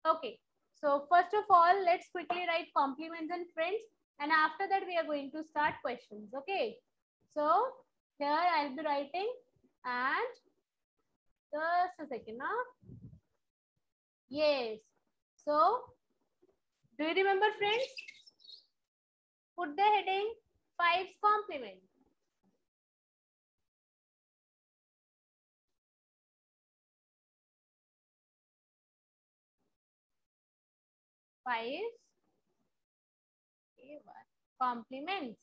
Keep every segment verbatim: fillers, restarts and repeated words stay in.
Okay. So first of all, let's quickly write compliments and friends. And after that, we are going to start questions. Okay. So here I'll be writing and just a second now. Yes. So do you remember friends? Put the heading Five's complement. Five's compliments.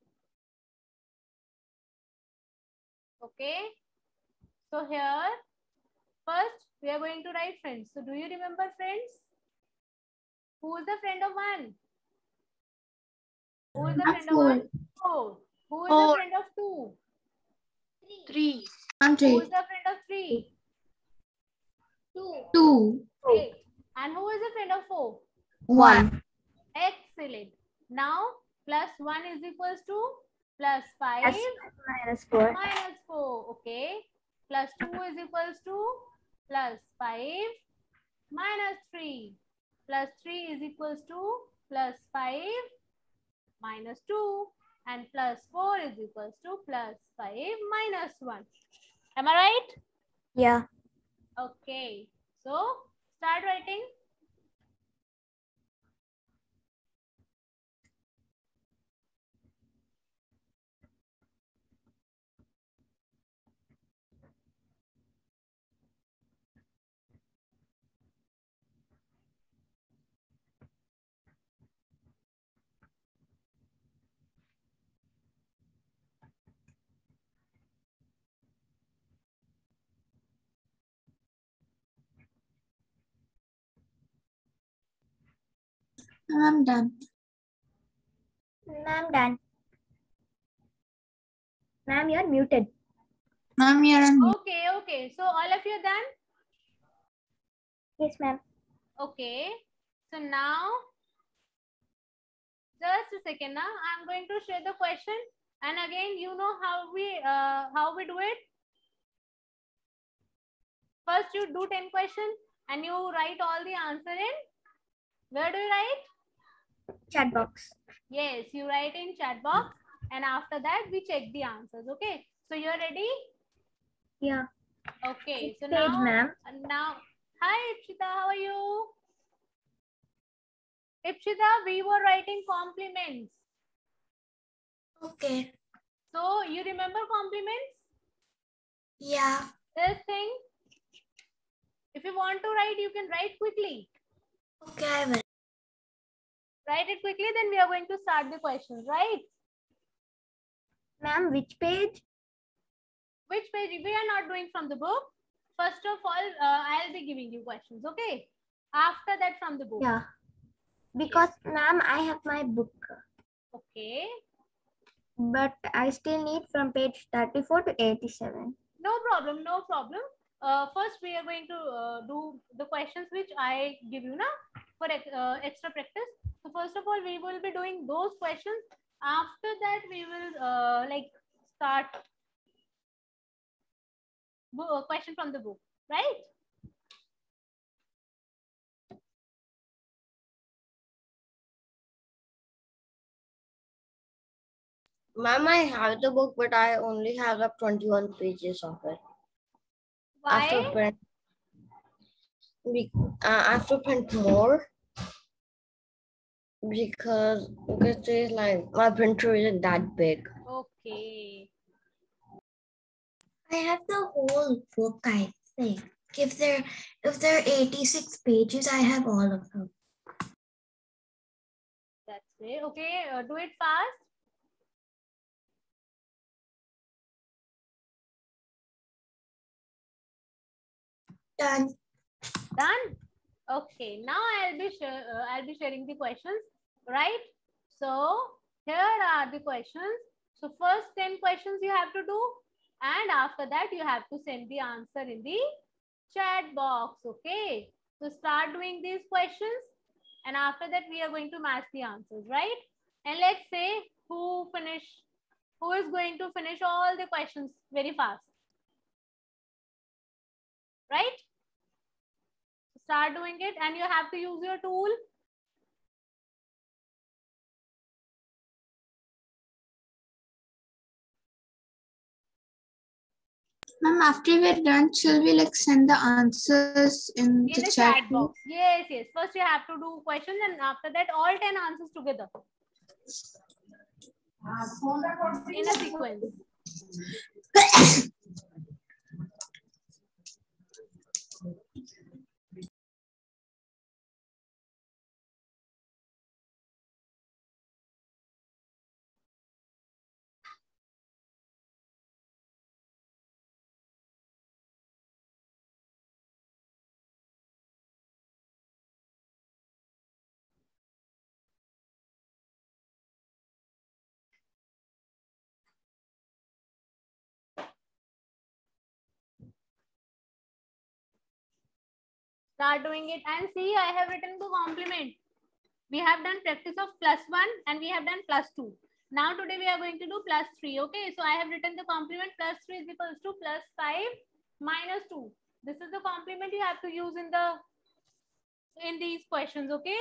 Okay. So here first we are going to write friends. So do you remember friends? Who is the friend of one? Who is the friend of one? Four. Who is the friend of two? Three. I'm three. Who is the friend of three? Two. Two. Great. And who is the friend of four? One. Excellent. Now plus one is equals to plus five Minus four. minus four. Okay. Plus two is equals to plus five minus three. Plus three is equals to plus five minus two. And plus four is equals to plus five minus one. Am I right? Yeah. Okay. So start writing. I'm done. I'm done. Ma'am, you're muted. Ma'am, you're on. Okay, okay. So all of you done? Yes, ma'am. Okay. So now, just a second now. I'm going to share the question. And again, you know how we uh, how we do it. First, you do ten questions and you write all the answer in. Where do you write? Chat box. Yes, you write in chat box. And after that, we check the answers. Okay. So you're ready? Yeah. Okay. So Page, now, ma'am. now, hi Ipshita, how are you? Ipshita, we were writing compliments. Okay. So you remember compliments? Yeah. This thing. If you want to write, you can write quickly. Okay, I will. Write it quickly, then we are going to start the questions, right? Ma'am, which page? Which page? We are not doing from the book. First of all, uh, I'll be giving you questions, okay? After that, from the book. Yeah. Because, yes. Ma'am, I have my book. Okay. But I still need from page thirty-four to eighty-seven. No problem, no problem. Uh, first, we are going to uh, do the questions which I give you now for uh, extra practice. So first of all, we will be doing those questions. After that, we will uh, like start a question from the book, right? Ma'am, I have the book, but I only have like twenty-one pages of it. Why? After print, we, uh, I have to print more because because it's like my printer isn't that big. Okay. I have the whole book, I think. If there if there are eighty-six pages, I have all of them. That's it. Okay, uh, do it fast. Done. Done. Okay, now I'll be uh, I'll be sharing the questions, right? So here are the questions. So first ten questions you have to do, and after that you have to send the answer in the chat box. Okay. So start doing these questions, and after that we are going to match the answers, right? And let's say who finish, who is going to finish all the questions very fast, right? Start doing it, and you have to use your tool. Ma'am, after we're done, shall we like send the answers in, In the, the chat, chat box? Yes, yes. First you have to do questions, and after that all ten answers together in a sequence. Start doing it, and see, I have written the complement. We have done practice of plus one, and we have done plus two. Now today we are going to do plus three. Okay, so I have written the complement. Plus three is equals to plus five minus two. This is the complement you have to use in the in these questions. Okay.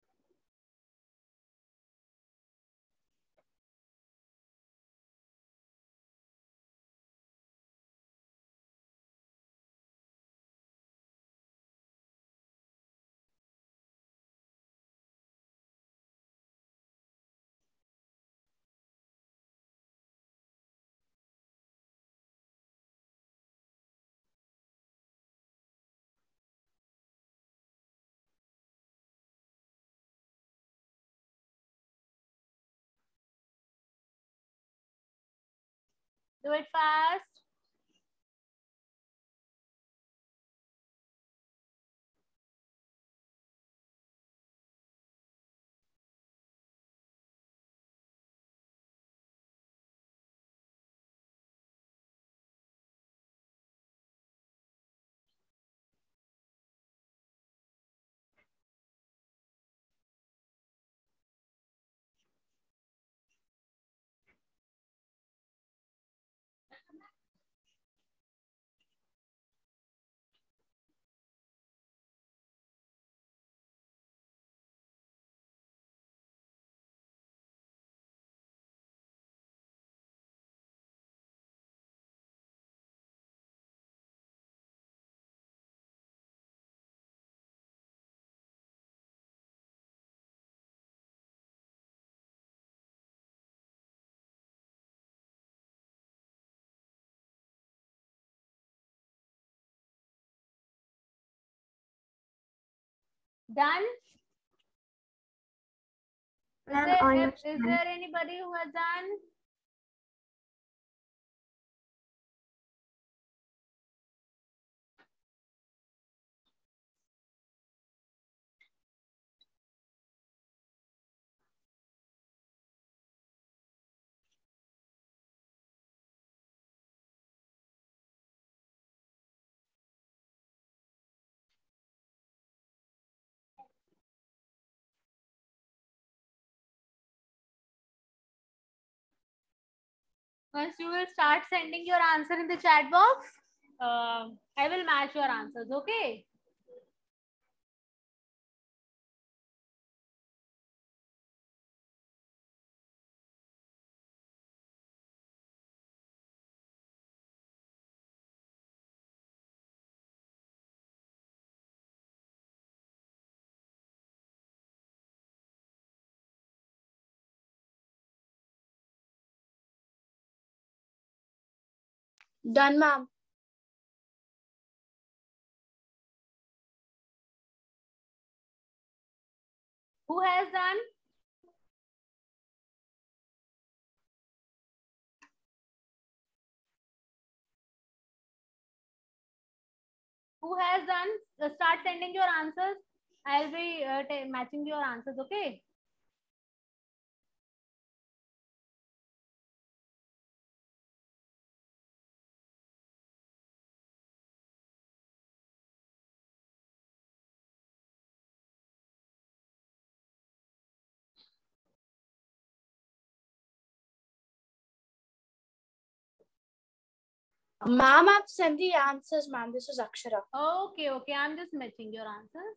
Do it fast. Done. Is there, is there anybody who has done? Once you will start sending your answer in the chat box, uh, I will match your answers. Okay. Done, ma'am. Who has done? Who has done? Uh, start sending your answers. I'll be uh, matching your answers. Okay. Ma'am, I've sent the answers, ma'am. This is Akshara. Okay, okay. I'm just matching your answers.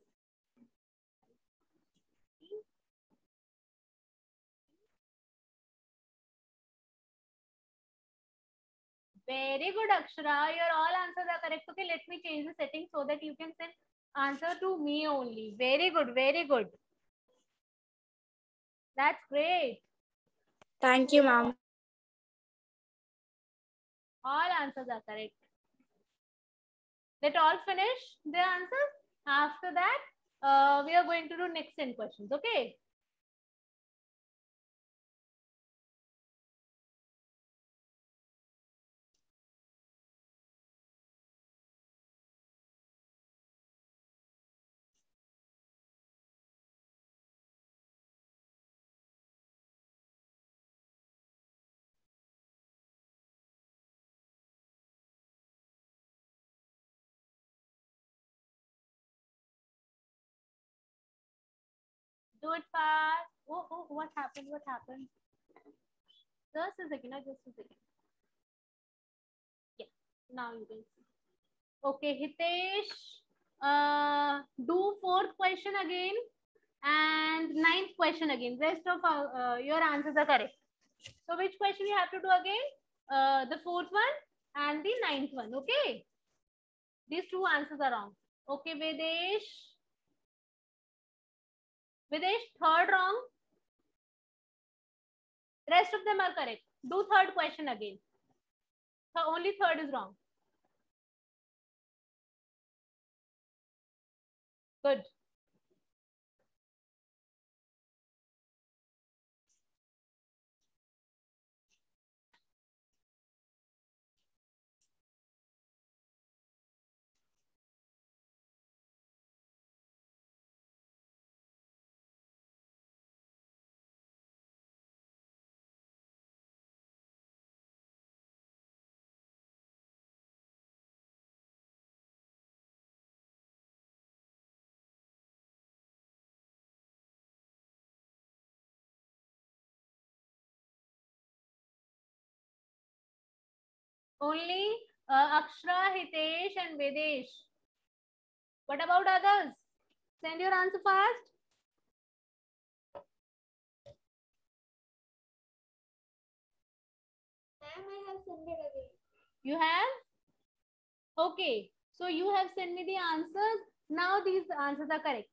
Very good, Akshara. Your all answers are correct. Okay, let me change the setting so that you can send answer to me only. Very good, very good. That's great. Thank you, ma'am. All answers are correct. Let all finish their answers. After that, uh, we are going to do next ten questions. Okay. Do it fast. Oh, oh, what happened? What happened? Just a second. Just a second. Yeah, now you can see. Okay, Hitesh, uh, do fourth question again and ninth question again. Rest of uh, uh, your answers are correct. So which question you have to do again? Uh, the fourth one and the ninth one. Okay. These two answers are wrong. Okay, Vedesh. Vedesh, third wrong. Rest of them are correct. Do third question again. So only third is wrong. Good. Only uh, Akshara, Hitesh, and Vedesh. What about others? Send your answer fast. Ma'am, I have sent it again. You have? Okay. So you have sent me the answers. Now these answers are correct.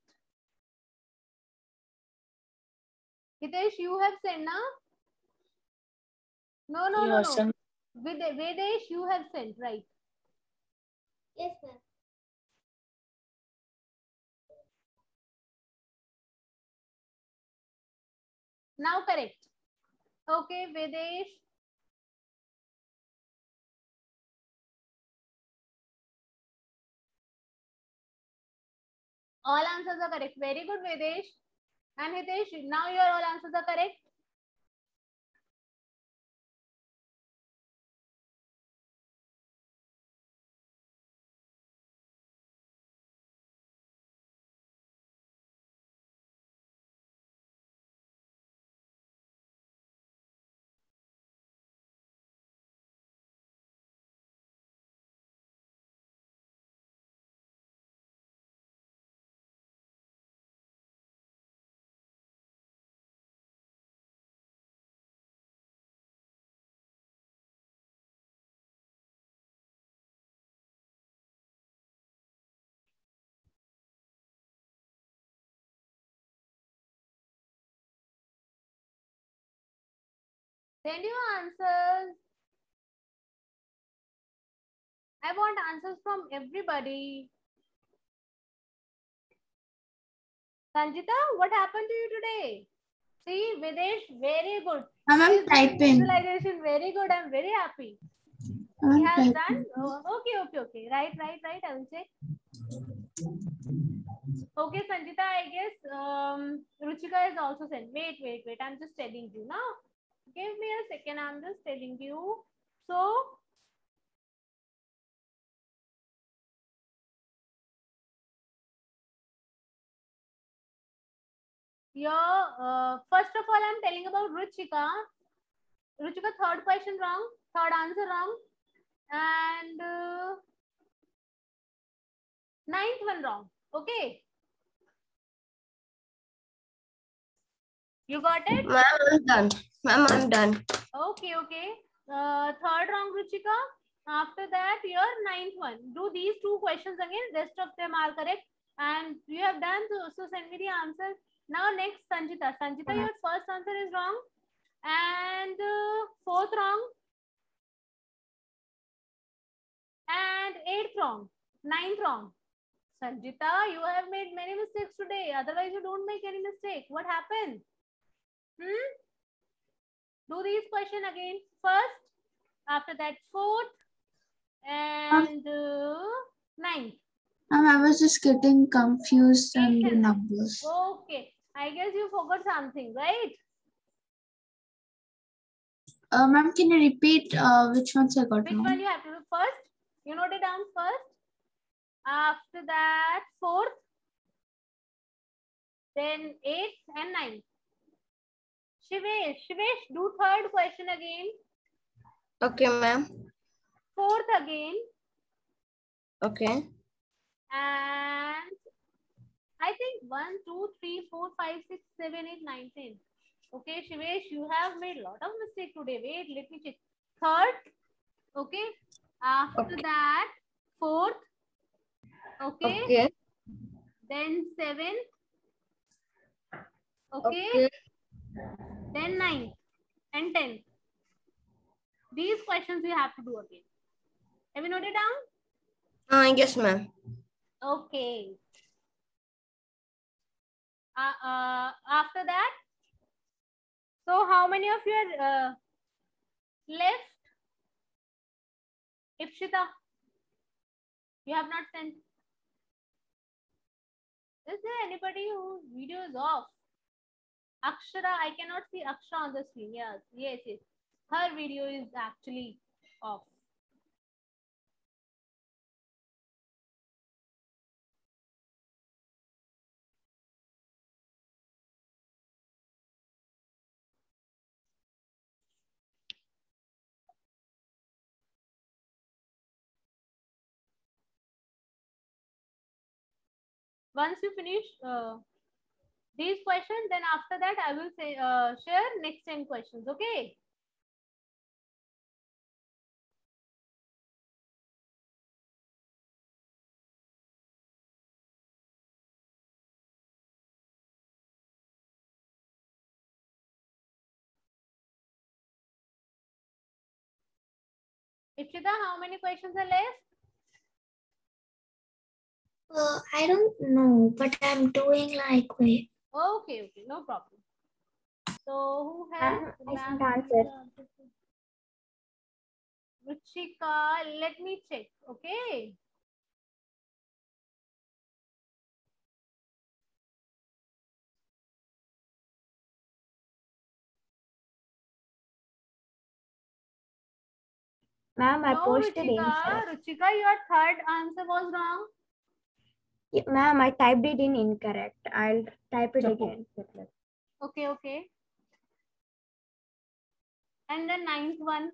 Hitesh, you have sent now? No, no, no, Yes, no. ma'am. Vede- Vedesh, you have sent, right? Yes, ma'am. Now correct. Okay, Vedesh. All answers are correct. Very good, Vedesh. And Hitesh, now your all answers are correct. Send your answers. I want answers from everybody. Sanjita, what happened to you today? See, Videsh, very good. Ma'am, I'm His typing. visualization, very good. I'm very happy. I'm He has typing. done. Oh, okay, okay, okay. Right, right, right. I will check. Okay, Sanjita, I guess um, Ruchika is also sent. Wait, wait, wait. I'm just telling you now. Give me a second. I'm just telling you. So, your uh, first of all, I'm telling about Ruchika. Ruchika, third question wrong. Third answer wrong. and uh, ninth one wrong. Okay. You got it? Ma'am, I'm done. Ma'am, I'm done. Okay, okay. Uh, third wrong, Ruchika. After that, your ninth one. Do these two questions again. Rest of them are correct. And you have done, so, so send me the answer. Now next, Sanjita. Sanjita, your first answer is wrong. And uh, fourth wrong. And eighth wrong. Ninth wrong. Sanjita, you have made many mistakes today. Otherwise, you don't make any mistake. What happened? Hmm? Do these question again first. After that, fourth and uh, ninth. Ma'am, I was just getting confused on Eighth the and ninth. numbers. Okay. I guess you forgot something, right? Uh, ma'am, can you repeat uh, which ones I got Which wrong? one you have to do first? You note it down first. After that, fourth. Then eighth and ninth. Shivesh, Shivesh, do third question again. Okay, ma'am. Fourth again. Okay. And I think one, two, three, four, five, six, seven, eight, nine, ten. Okay, Shivesh, you have made a lot of mistake today. Wait, let me check. Third. Okay. After Okay. that, fourth. Okay. Okay. Then seventh. Okay. Okay. Then ninth and tenth. These questions you have to do again. Have you noted down? Uh, yes, ma'am. Okay. Uh, uh, after that, so how many of you are uh, left? Ipshita, you have not sent. Is there anybody whose video is off? Akshara, I cannot see Akshara on the screen. Yes, yes, yes. Her video is actually off. Once you finish uh, these questions, then after that I will say uh, share next ten questions. Okay. Ipshita, how many questions are left? Uh, I don't know, but I'm doing like wait. Okay, okay, no problem. So who has? I sent answer. Ruchika, let me check. Okay. Ma'am, I No, posted Ruchika. incorrect. Ruchika, your third answer was wrong. Yeah, ma'am, I typed it in incorrect. I'll type it again. Okay, okay. And the ninth one.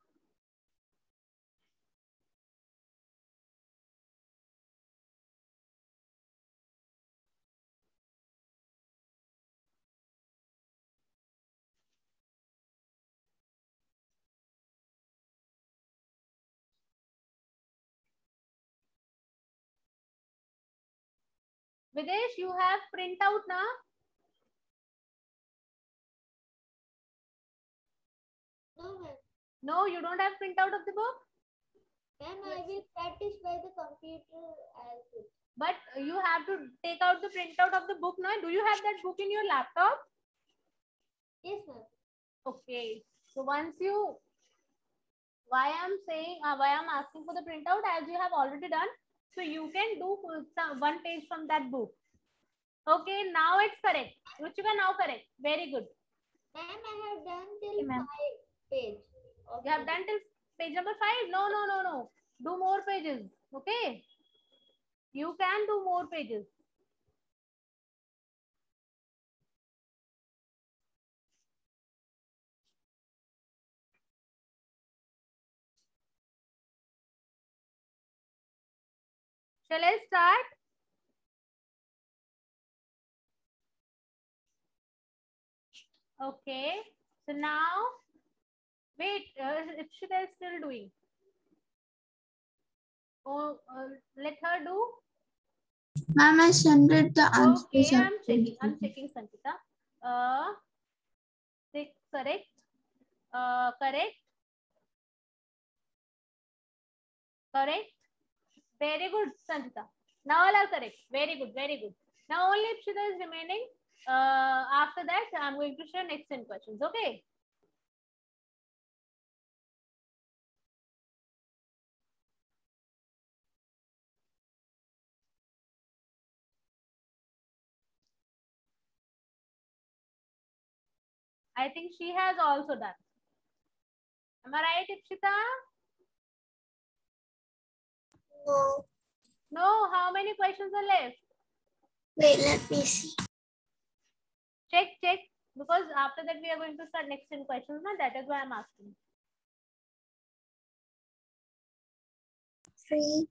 Videsh, you have printout now? No, ma'am. No, you don't have printout of the book? Ma'am, I will practice by the computer as it. But you have to take out the printout of the book now. Do you have that book in your laptop? Yes, ma'am. Okay. So once you, why I'm saying, uh, why I'm asking for the printout, as you have already done. So you can do some, one page from that book. Okay, now it's correct. Ruchika, now correct. Very good. Ma'am, I have done till Okay, ma'am. five page. You have done till page number five? No, no, no, no. Do more pages. Okay. You can do more pages. Shall I start? Okay. So now, wait, uh, Ipshita is still doing. Oh, uh, let her do. Ma'am, I sent it the answers. Okay, I'm already. checking. I'm checking, Sanchita. Uh, six, correct. Uh, correct. Correct. Very good, Sanchita. Now all are correct. Very good. Very good. Now only Ipshita is remaining. Uh, after that, I'm going to share next ten questions. Okay. I think she has also done. Am I right, Ipshita? No. No. How many questions are left? Wait, let me see. Check, check. Because after that, we are going to start next ten questions. Now, that is why I'm asking. Three.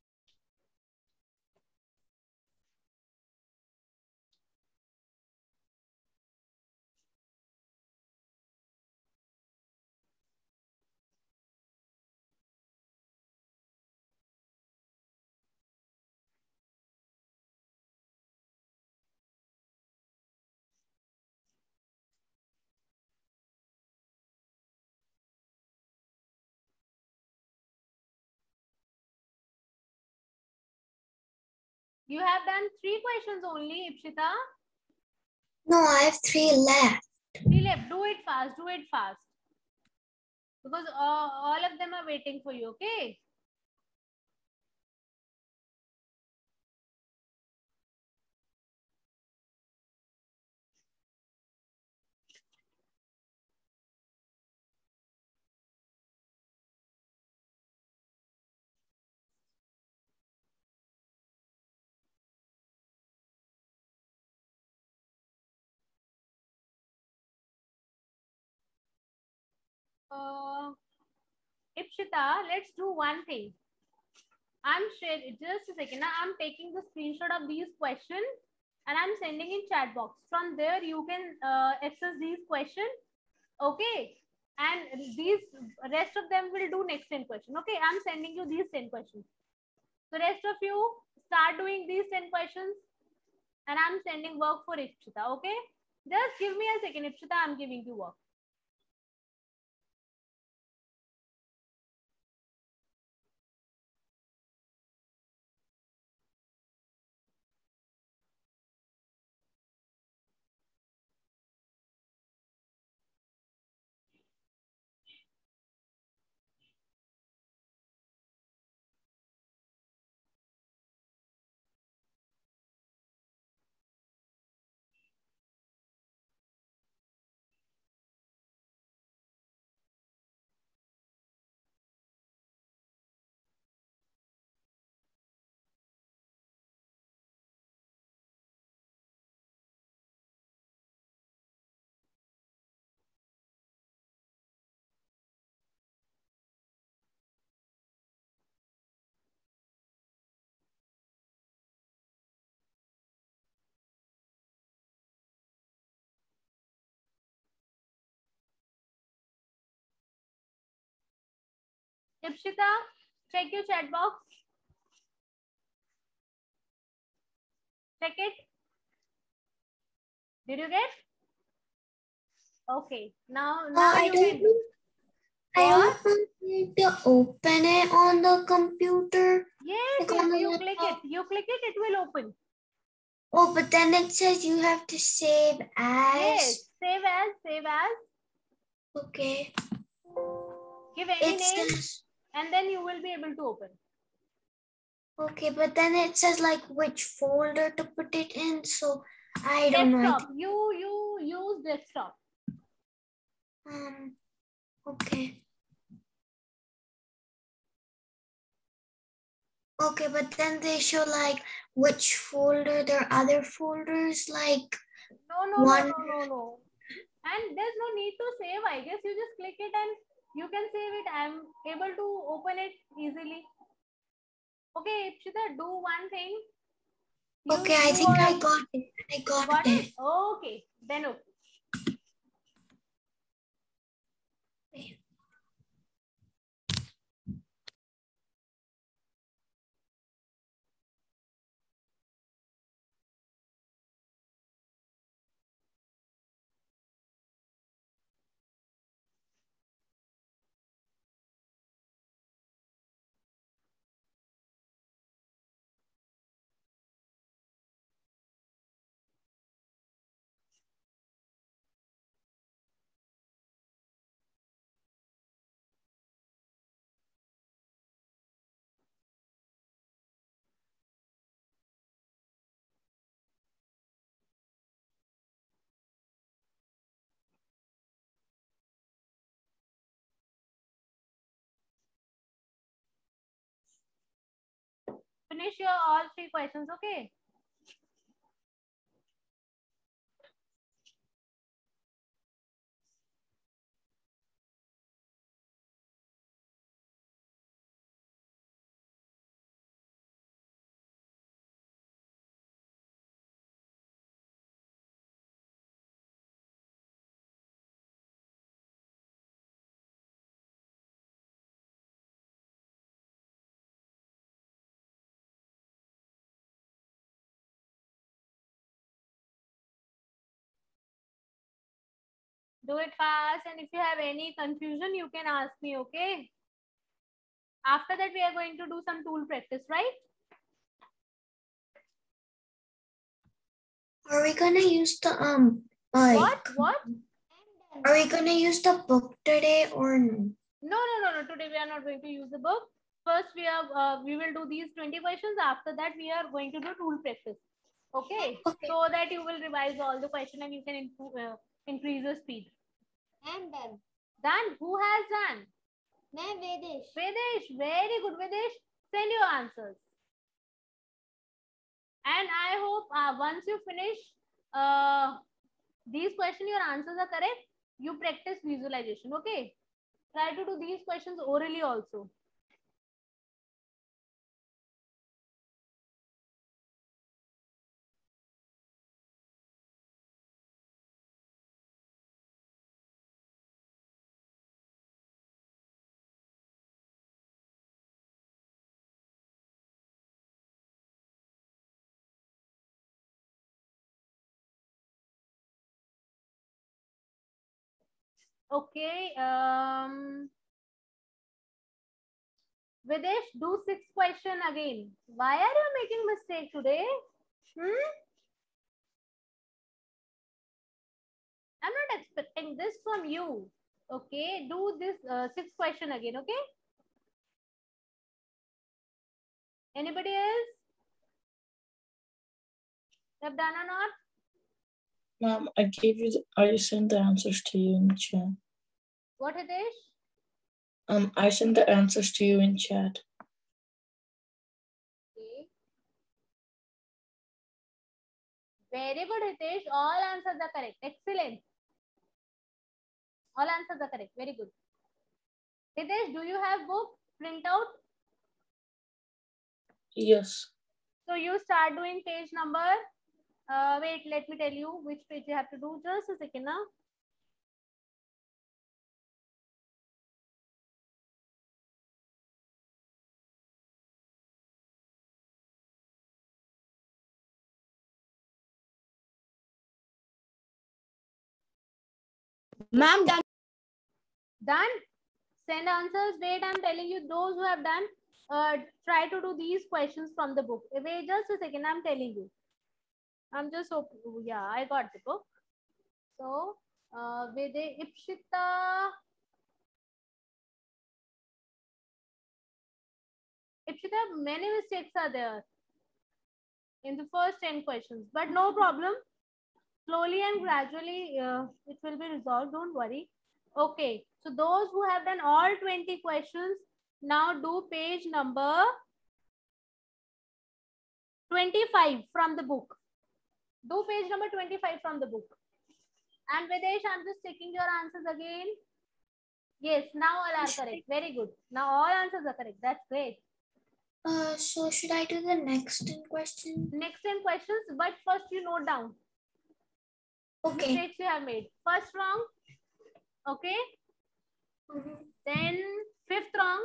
You have done three questions only, Ipshita. No, I have three left. Three left. Do it fast. Do it fast. Because all, all of them are waiting for you. Okay. Uh, Ipshita, let's do one thing. I'm sharing, just a second. Now I'm taking the screenshot of these questions and I'm sending in chat box. From there, you can uh, access these questions. Okay. And these rest of them will do next ten questions. Okay. I'm sending you these ten questions. So rest of you start doing these ten questions and I'm sending work for Ipshita. Okay. Just give me a second, Ipshita. I'm giving you work. Ipshita, check your chat box. Check it. Did you get? Okay. Now, now I you don't can do. I What? don't need to open it on the computer. Yes, Like yes, on the you click it. laptop. You click it, it will open. Oh, but then it says you have to save as. Yes, save as, save as. Okay. Give any It name says. and then you will be able to open. Okay, but then it says like which folder to put it in. So I don't know. I Desktop. You, you use desktop. Um. Okay. Okay, but then they show like which folder. There are other folders like. No, no, One. no, no, no, no. And there's no need to save. I guess you just click it and you can save it. I'm able to open it easily. Okay, Ipshita, do one thing. You Okay, I do think I all- got it. I got, got it. it? Okay, then okay. Finish your all three questions, okay? Do it fast, and if you have any confusion, you can ask me, okay? After that, we are going to do some tool practice, right? Are we gonna use the um like What? What? are we gonna use the book today or no? No, no, no, no. Today we are not going to use the book. First, we are uh, we will do these twenty questions. After that, we are going to do tool practice. Okay, Okay. so that you will revise all the question and you can improve, uh, increase the speed. I'm done. Done. Who has done? मैं वेदेश. Vedesh, very good. Vedesh, send your answers. And I hope uh, once you finish uh, these questions, your answers are correct. You practice visualization. Okay. Try to do these questions orally also. Okay. Um, Videsh, do six question again. Why are you making mistake today? Hmm? I'm not expecting this from you. Okay, do this uh, six question again. Okay. Anybody else? Have done or not? Mom, I gave you, the, I sent the answers to you in the chat. What, Hitesh? Um, I sent the answers to you in chat. Okay. Very good, Hitesh. All answers are correct. Excellent. All answers are correct. Very good. Hitesh, do you have book printout? Yes. So you start doing page number. Uh, wait, let me tell you which page you have to do. Just a second now. Ma'am, done. Done? Send answers. Wait, I'm telling you, those who have done, uh, try to do these questions from the book. Wait just a second, I'm telling you. I'm just, yeah, I got the book. So, uh, Vede Ipshita. Ipshita, many mistakes are there in the first ten questions, but no problem. Slowly and gradually, uh, it will be resolved. Don't worry. Okay. So those who have done all twenty questions, now do page number twenty-five from the book. Do page number twenty-five from the book. And Videsh, I'm just checking your answers again. Yes, now all are correct. Very good. Now all answers are correct. That's great. Uh, so should I do the next ten question? Next ten questions, but first you note down Okay. mistakes you have made. First wrong, okay. Mhm. Then fifth wrong,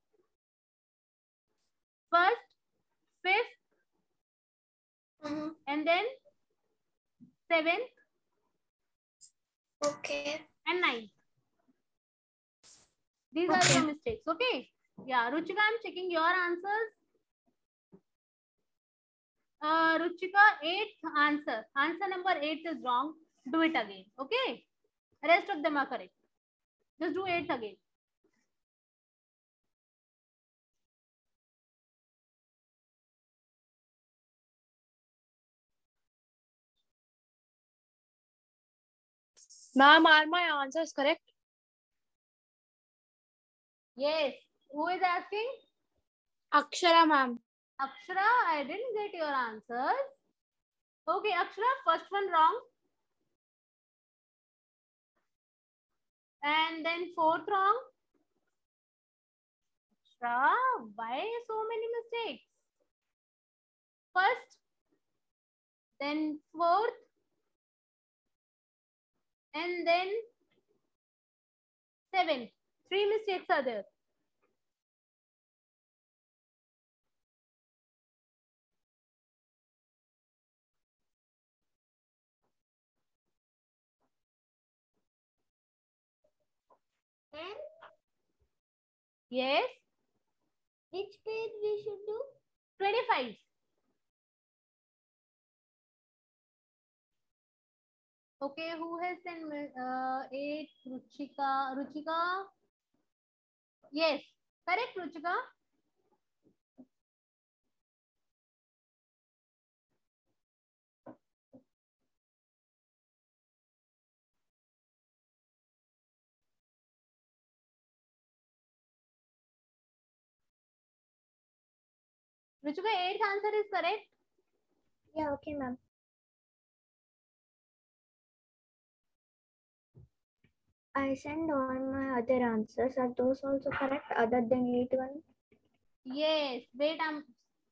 first, fifth, Mhm. and then seventh Okay. and ninth. These are Okay. your mistakes, okay? Yeah, Ruchika, I'm checking your answers. Uh, Ruchika, eighth answer. Answer number eight is wrong. Do it again, okay? Rest of them are correct. Just do eight again. Ma'am, are my answers correct? Yes. Who is asking? Akshara, ma'am. Akshara, I didn't get your answers. Okay, Akshara, first one wrong. And then fourth wrong. Akshara, why so many mistakes? First, then fourth, and then seventh. Three mistakes are there. And Yes. which page we should do? twenty-five. Okay, who has sent me- uh, eight? Ruchika. Ruchika? Yes. Correct, Ruchika? Ruchika, eighth answer is correct. Yeah, okay, ma'am. I send all my other answers. Are those also correct other than eight one? Yes. Wait, I'm.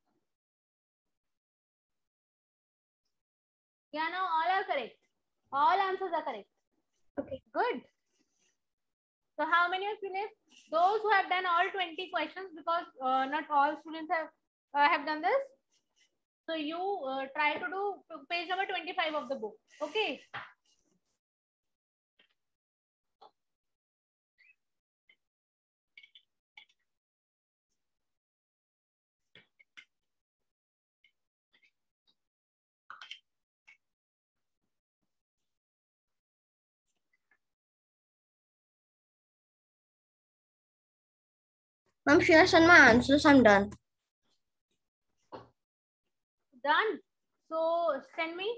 Yeah, now all are correct. All answers are correct. Okay. Good. So how many are finished? Those who have done all twenty questions, because uh, not all students have uh, have done this. So you uh, try to do page number twenty-five of the book. Okay. Ma'am, should I send my answers? I'm done. Done. So send me.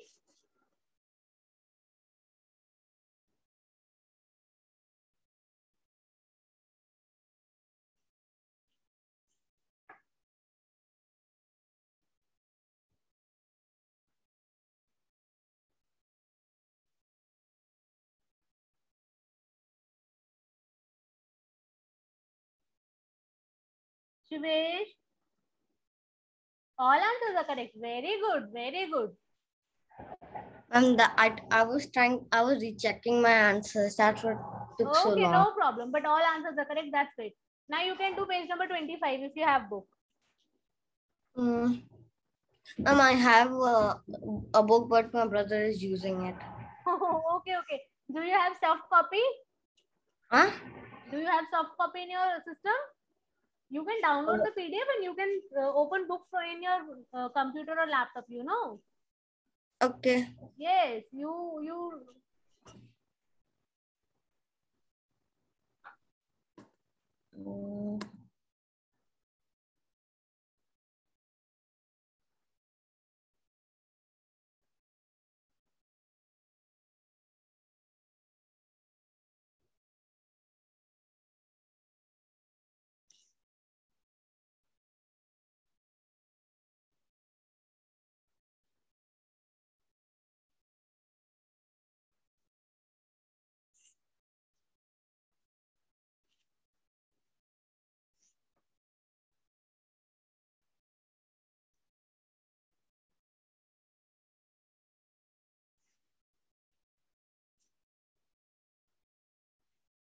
Shivesh. All answers are correct. Very good. Very good. Ma'am, the I, I was trying, I was rechecking my answers. That's what took so Okay, long. no problem. But all answers are correct. That's great. Now you can do page number twenty-five if you have book. Mm. Ma'am, I have a, a book, but my brother is using it. Okay, okay. Do you have soft copy? Huh? Do you have soft copy in your system? You can download Uh, the P D F and you can uh, open books in your uh, computer or laptop, you know. Okay. Yes, you you Mm.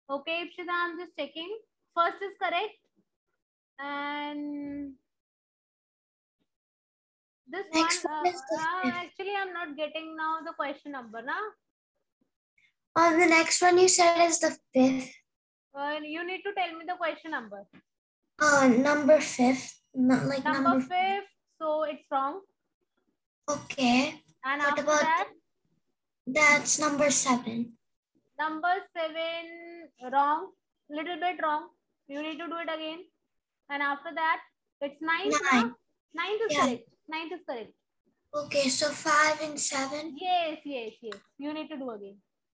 Okay, Ipshita, I'm just checking. First is correct. And this Next one, one uh, is the uh, fifth. actually, I'm not getting now the question number, na? On the next one you said is the fifth. Uh, you need to tell me the question number. Uh, number fifth. Not like Number, number, fifth, so it's wrong. Okay. And What after about that, that's number seven. number seven, wrong. Little bit wrong. You need to do it again. And after that, it's ninth, na? Nine. Ninth is Yeah. correct. Ninth is correct. Okay, so five and seven. Yes, yes, yes. You need to do again.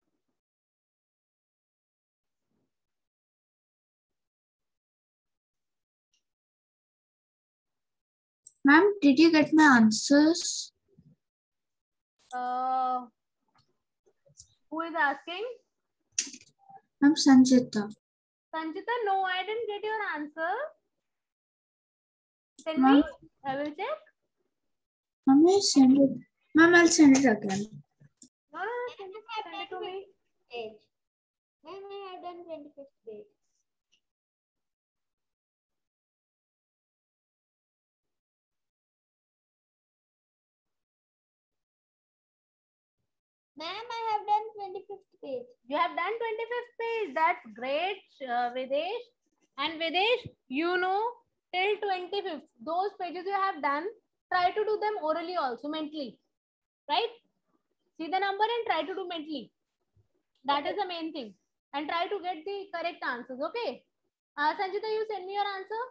Ma'am, did you get my answers? Uh, who is asking? Ma'am, Sanjita. Sanjita, no, I didn't get your answer. Tell Ma'am. me. I will check. Ma'am, I send it. Ma'am, I'll send it again. No, no, no. Send it, send it to me. Page. Ma'am, I have done twenty-fifth page. Ma'am, I have done twenty-fifth page. You have done twenty-fifth page. That's great, uh, Videsh. And Videsh, you know, till twenty-fifth, those pages you have done, try to do them orally also, mentally. Right? See the number and try to do mentally. That is the main thing. And try to get the correct answers. Okay? Uh, Sanjita, you send me your answer.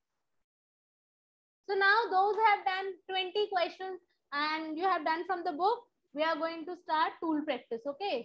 So now those who have done twenty questions and you have done from the book, we are going to start tool practice. Okay?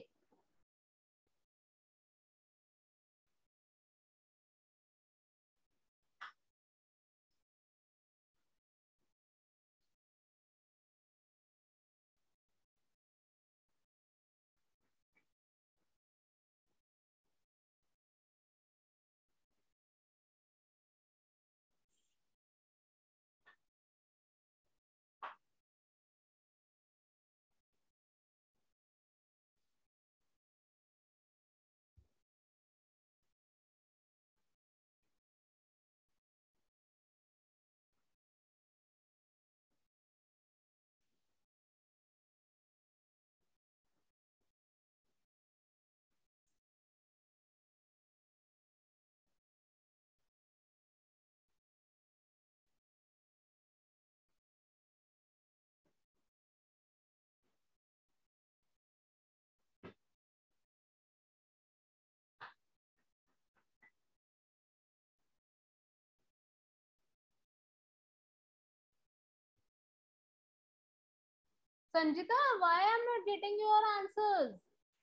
Sanjita, why I'm not getting your answers?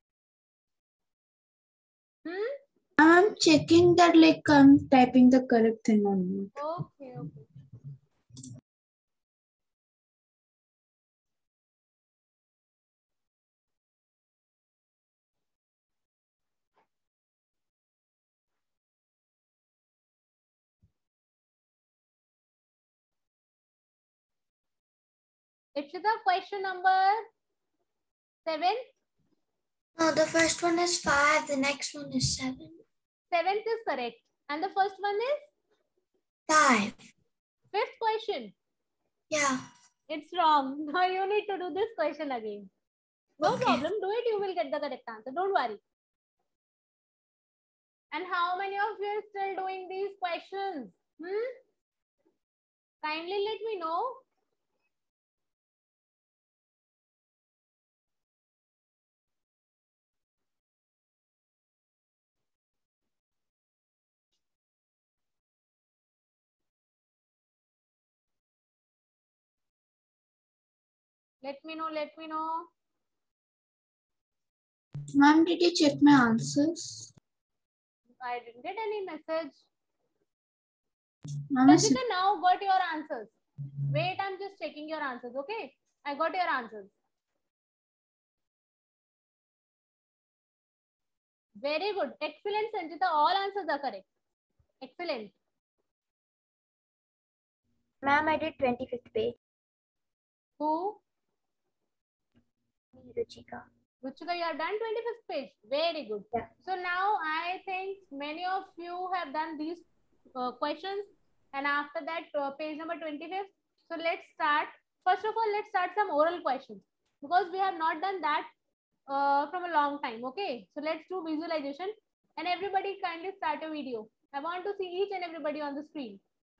Hmm? I'm checking that like I'm typing the correct thing or not. Okay, okay. Ipshita, question number seven. No, the first one is five. The next one is seven. Seventh is correct. And the first one is Five. fifth question. Yeah. It's wrong. Now you need to do this question again. No Okay. problem. Do it. You will get the correct answer. Don't worry. And how many of you are still doing these questions? Hmm? Kindly let me know. Let me know. Let me know. Ma'am, did you check my answers? I didn't get any message. Ma'am, I Sanjita, now got your answers. Wait, I'm just checking your answers. Okay, I got your answers. Very good. Excellent, Sanjita. All answers are correct. Excellent. Ma'am, I did twenty-fifth page. Who? Me, Ruchika. Ruchika, you have done twenty-fifth page. Very good. Yeah. So now I think many of you have done these uh, questions, and after that uh, page number twenty-fifth. So let's start. First of all, let's start some oral questions because we have not done that uh, from a long time. Okay, so let's do visualization, and everybody kindly start a video. I want to see each and everybody on the screen.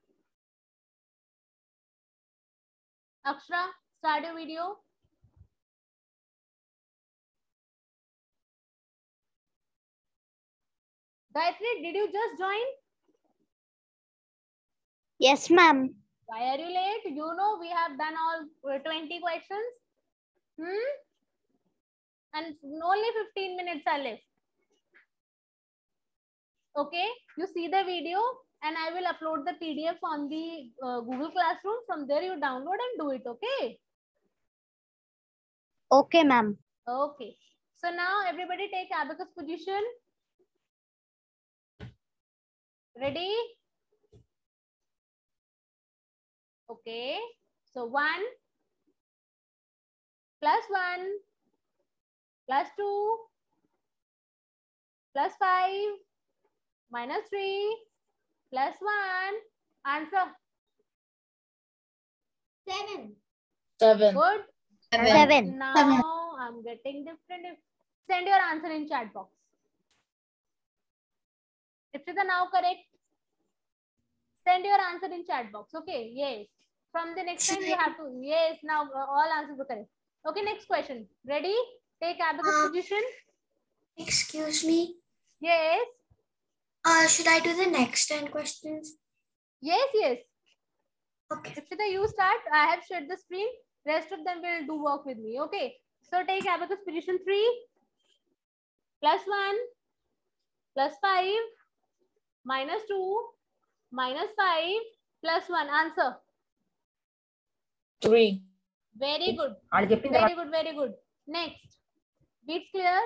Akshara, start your video. Gayatri, did you just join? Yes, ma'am. Why are you late? You know we have done all twenty questions. Hmm? And only fifteen minutes are left. Okay, you see the video and I will upload the P D F on the uh, Google Classroom. From there you download and do it, okay? Okay, ma'am. Okay. So now everybody take abacus position. Ready? Okay. So one plus one plus two plus five minus three plus one. Answer. Seven. Seven. Good. Seven. Now Seven. I'm getting different. Send your answer in chat box. If it is now correct, send your answer in chat box. Okay. Yes. From the next time you have to. Yes. Now uh, all answers are correct. Okay. Next question. Ready? Take abacus Uh, position. Excuse me. Yes. Uh, should I do the next ten questions? Yes. Yes. Okay. If you start, I have shared the screen. Rest of them will do work with me. Okay. So take abacus position three plus one plus five minus two minus five plus one. Answer. Three. Very good. Very good. Very good. Next. Beats clear?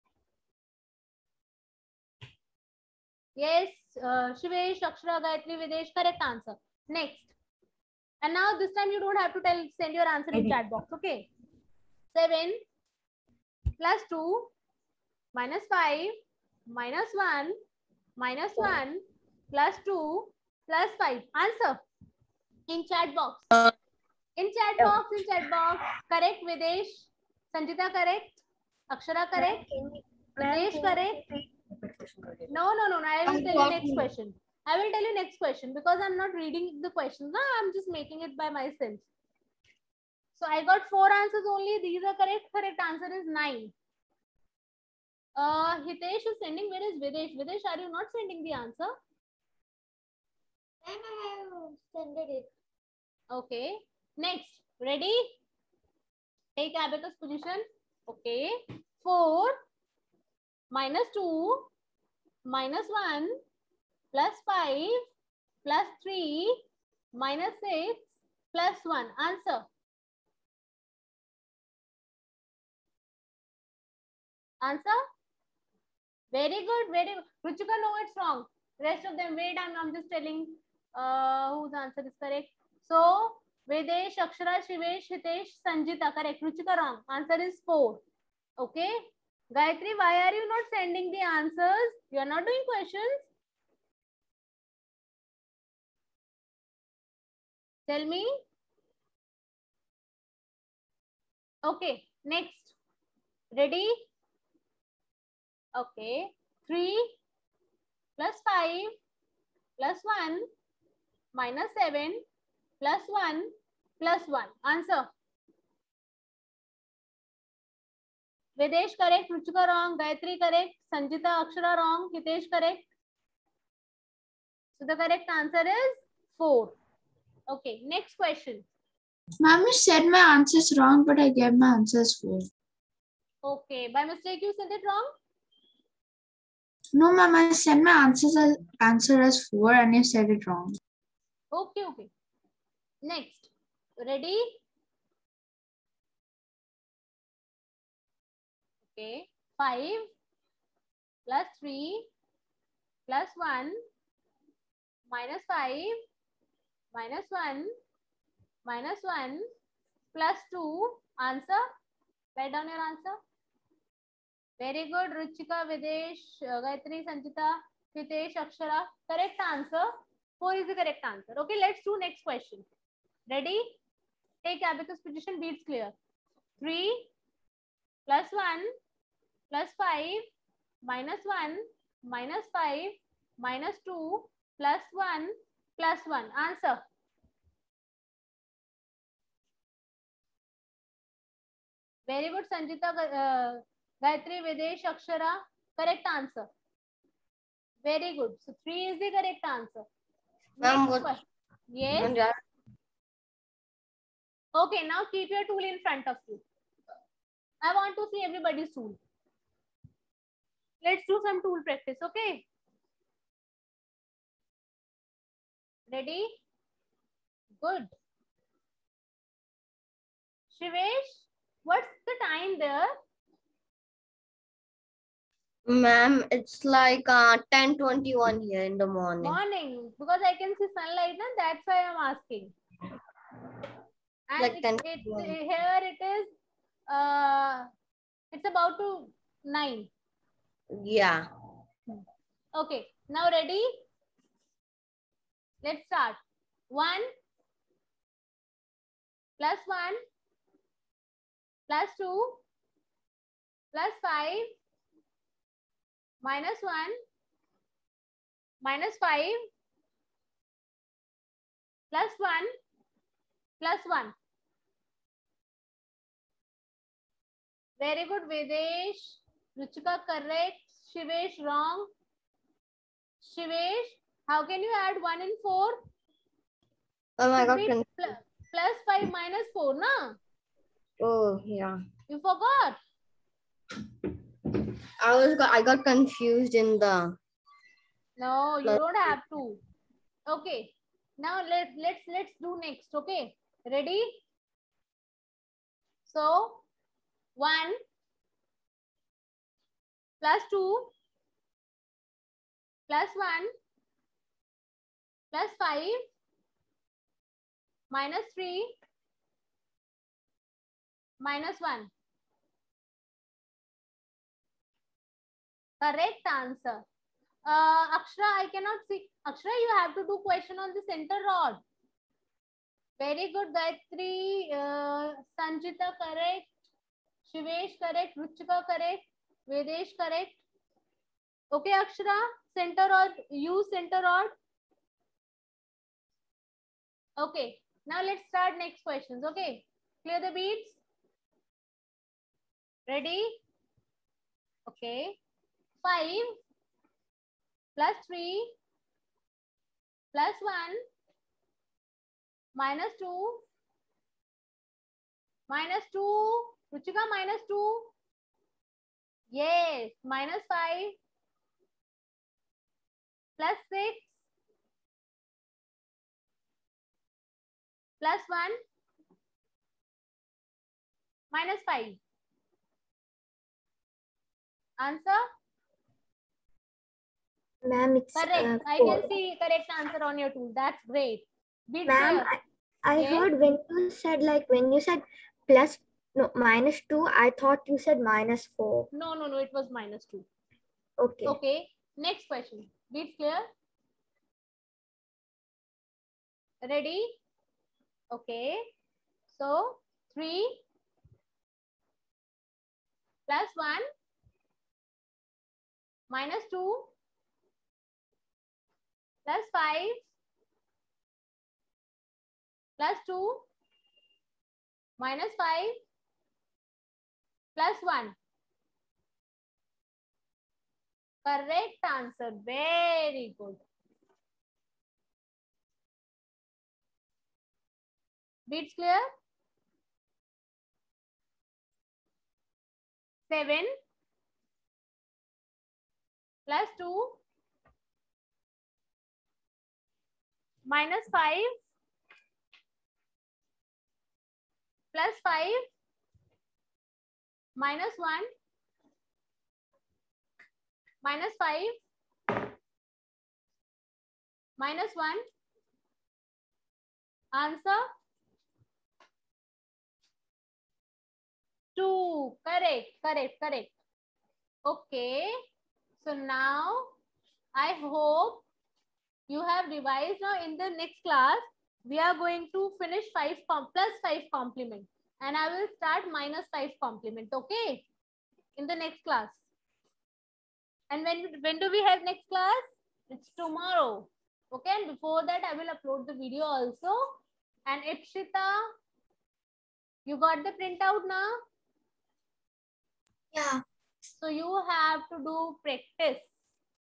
Yes. Uh, Shivesh, Akshara, Gayatri, Videsh. Correct answer. Next. And now this time you don't have to tell, send your answer in chat box. Okay. seven plus two minus five minus one minus one plus two plus five. Answer. In chat box. In chat box. In chat box. Correct, Videsh. Sanjita correct. Akshara correct. Videsh correct. No, no, no, no. I will tell you next question. I will tell you next question because I'm not reading the questions. No, I'm just making it by myself. So I got four answers only. These are correct. Correct answer is nine. Uh, Hitesh is sending. Where is Videsh? Videsh, are you not sending the answer? I have sent it. Okay. Next. Ready? Take abacus position. Okay. four minus two minus one plus five plus three minus six plus one. Answer. Answer. Very good. Very good. Ruchika, no, it's wrong. Rest of them, wait, I'm, I'm just telling uh, whose answer is correct. So, Vedesh, Akshara, Shivesh, Hitesh, Sanjita, correct. Ruchika, wrong. Answer is four. Okay. Gayatri, why are you not sending the answers? You are not doing questions. Tell me. Okay. Next. Ready? Okay. three plus five plus one minus seven plus one plus one. Answer. Videsh correct, Ruchika wrong, Gayatri correct, Sanjita, Akshara wrong, Hitesh correct. So the correct answer is four. Okay, next question. Ma'am, you said my answers wrong, but I gave my answers full. Okay, by mistake you said it wrong? No, ma'am, I said my answers as answer as four and you said it wrong. Okay, okay. Next. Ready? Okay. five plus three plus one minus five minus one minus one plus two. Answer. Write down your answer. Very good. Ruchika, Videsh, uh, Gayatri, Sanjita, Hitesh, Akshara. Correct answer. Four is the correct answer. Okay, let's do next question. Ready? Take abacus position. Beats clear. Three plus one plus five minus one minus five minus two plus one plus one. Answer. Very good, Sanjita, uh, Gayatri, Videsh, Akshara. Correct answer. Very good. So three is the correct answer. Ma'am, Next what? question. Yes. Ma'am, there- Okay, now keep your tool in front of you. I want to see everybody's tool. Let's do some tool practice, okay? Ready? Good. Shivesh, what's the time there? Ma'am, it's like uh, ten twenty-one here in the morning. Morning, because I can see sunlight, and that's why I'm asking. And Like it, ten it, twenty-one. here it is, uh, it's about to nine. Yeah. Okay, now ready? Let's start. one plus one plus two plus five minus one minus five plus one plus one. Very good, Videsh. Ruchika, correct. Shivesh, wrong. Shivesh, how can you add one and four? Oh my Should God. be con- pl- plus five minus four, na? Oh yeah. You forgot. I was got I got confused in the. No, you Plus- don't have to. Okay. Now let let's let's do next. Okay. Ready? So one plus two plus one plus five minus three minus one. Correct answer. Uh, Akshara, I cannot see. Akshara, you have to do question on the center rod. Very good, Gayatri. Uh, Sanjita, correct. Shivesh, correct. Ruchika, correct. Vedesh, correct. Okay, Akshara, center rod. Use center rod. Okay, now let's start next questions. Okay, clear the beads. Ready? Okay. five plus three plus one minus two minus two. Ruchika, minus two. Yes, minus five plus six plus one minus five. Answer? Ma'am, it's Correct. uh, I four. can see correct answer on your tool. That's great. Beat Ma'am, clear. I, I Yes. heard when you said like when you said plus no minus two, I thought you said minus four. No, no, no. It was minus two. Okay. Okay. Next question. Beat clear. Ready? Okay. So three plus one minus two plus five plus two minus five plus one. Correct answer. Very good. Beats clear? seven plus two minus five plus five minus one minus five minus one. Answer? two. Correct, correct, correct. Okay. So now I hope you have revised. Now in the next class, we are going to finish five com plus five complement. And I will start minus five complement. Okay. In the next class. And when, when do we have next class? It's tomorrow. Okay. And before that, I will upload the video also. And Ipshita, you got the printout now? Yeah. So you have to do practice.